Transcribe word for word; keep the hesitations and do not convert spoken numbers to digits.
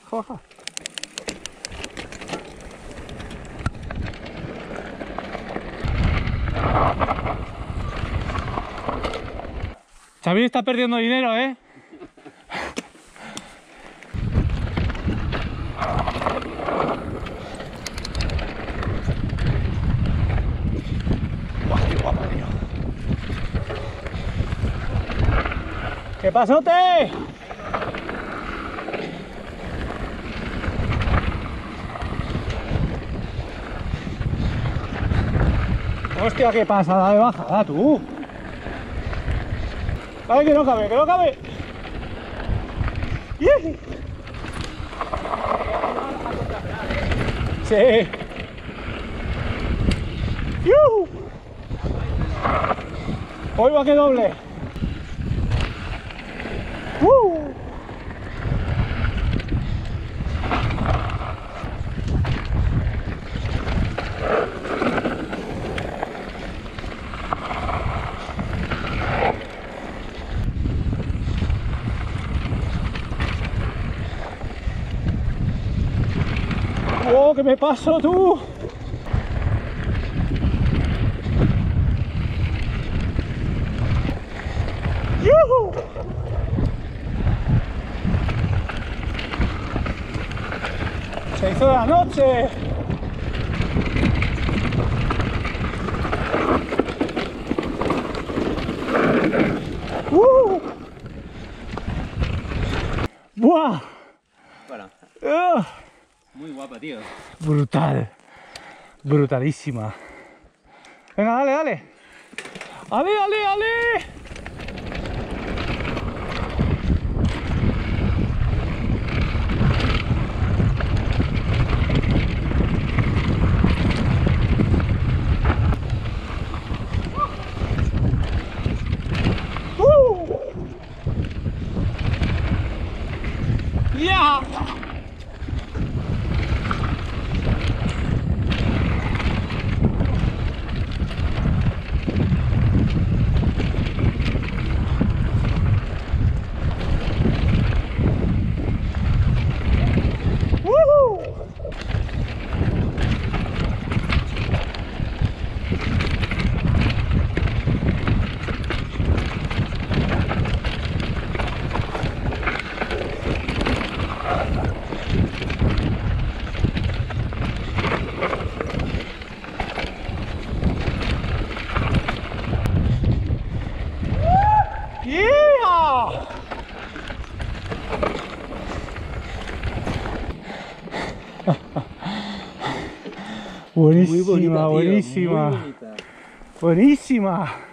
Joja. Xavi está perdiendo dinero, ¿eh? Buah, qué guapo, tío. ¿Qué pasote? Hostia, qué pasada de bajada, tú. Vale, que no cabe, que no cabe. ¡Yeah! Sí. ¡Yuhu! Hoy va que doble. ¡Uh! ¡Oh, que me paso, tú! ¡Yuhu! Se hizo de la noche. ¡Uh! ¡Buah! Bueno, ¡Uh! muy guapa, tío. Brutal. Brutalísima. Venga, dale, dale. ¡Ale, ale, ale! ¡Uh! ¡Ya! Buenísima, Muy bonita, tío, buenísima. muy bonita. Buenísima.